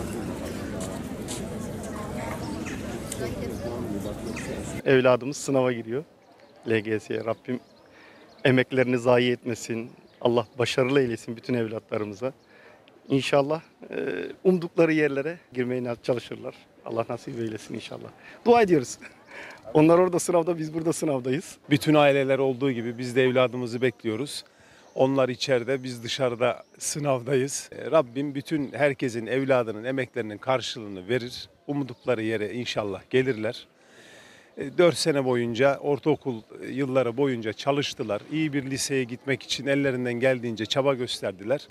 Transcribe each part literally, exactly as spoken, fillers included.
Evladımız sınava giriyor. L G S'ye Rabbim emeklerini zayi etmesin. Allah başarılı eylesin bütün evlatlarımıza. İnşallah e, umdukları yerlere girmeye çalışırlar. Allah nasip eylesin inşallah. Dua ediyoruz. Onlar orada sınavda, biz burada sınavdayız. Bütün aileler olduğu gibi biz de evladımızı bekliyoruz. Onlar içeride, biz dışarıda sınavdayız. Rabbim bütün herkesin evladının emeklerinin karşılığını verir. Umdukları yere inşallah gelirler. Dört sene boyunca, ortaokul yılları boyunca çalıştılar. İyi bir liseye gitmek için ellerinden geldiğince çaba gösterdiler.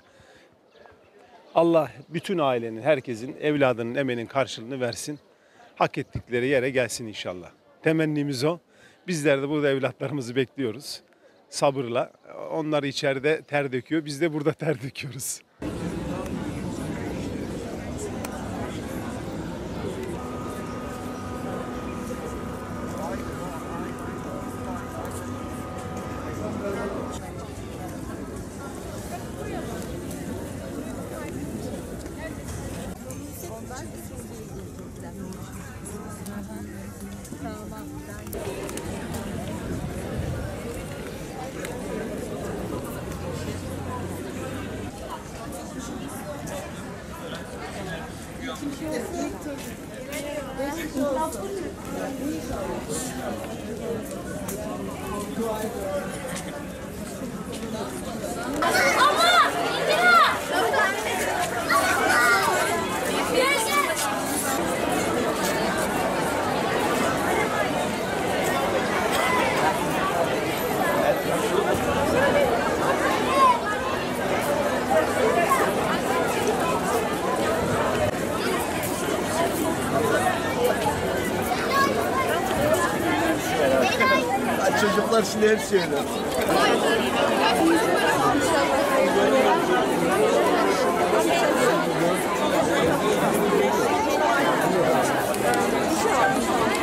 Allah bütün ailenin, herkesin evladının emeğinin karşılığını versin. Hak ettikleri yere gelsin inşallah. Temennimiz o. Bizler de burada evlatlarımızı bekliyoruz. Sabırla. Onlar içeride ter döküyor, biz de burada ter döküyoruz. Çocuklar şimdi hep şeyler.